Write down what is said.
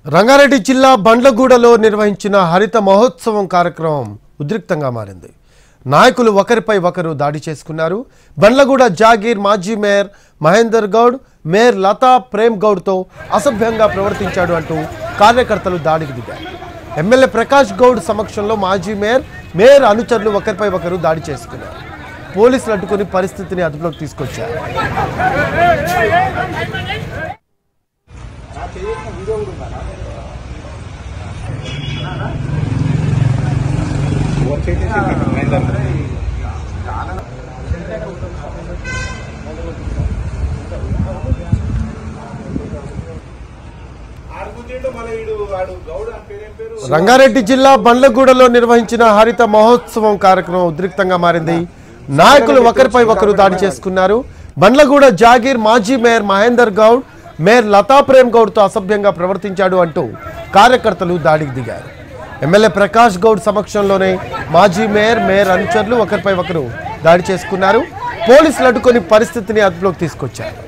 రంగారెడ్డి జిల్లా బండ్లగూడలో నిర్వహించిన హరిత మహోత్సవం కార్యక్రమం ఉద్రిక్తంగా మారింది. నాయకులు ఒకరిపై ఒకరు దాడి చేసుకున్నారు. బండ్లగూడ జాగీర్ మాజీ మేయర్ మహేందర్ గౌడ్, మేయర్ లతా ప్రేమ్ గౌడ్తో అసభ్యంగా ప్రవర్తించాడు అంటూ కార్యకర్తలు దాడికి దిగారు. ఎమ్మెల్యే ప్రకాష్ గౌడ్ సమక్షంలో మాజీ మేయర్ అనుచరులు ఒకరిపై ఒకరు దాడి చేసుకున్నారు. పోలీసులు అడ్డుకుని పరిస్థితిని అదుపులోకి తీసుకొచ్చారు. రంగారెడ్డి జిల్లా బండ్లగూడలో నిర్వహించిన హరిత మహోత్సవం కార్యక్రమం ఉద్రిక్తంగా మారింది. నాయకులు ఒకరిపై ఒకరు దాడి చేసుకున్నారు. బండ్లగూడ జాగీర్ మాజీ మేయర్ మహేందర్ గౌడ్, మేయర్ లతా ప్రేమ్ గౌడ్తో అసభ్యంగా ప్రవర్తించాడు అంటూ కార్యకర్తలు దాడికి దిగారు. ఎమ్మెల్యే ప్రకాష్ గౌడ్ సమక్షంలోనే మాజీ మేయర్ అనుచరులు ఒకరిపై ఒకరు దాడి చేసుకున్నారు. పోలీసులు అడ్డుకొని పరిస్థితిని అదుపులోకి తీసుకొచ్చారు.